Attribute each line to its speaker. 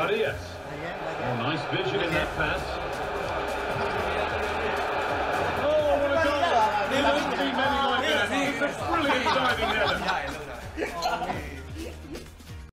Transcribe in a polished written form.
Speaker 1: Yes. Oh, nice vision in that pass. Oh, what a goal! He won't see many like that. It's a brilliant diving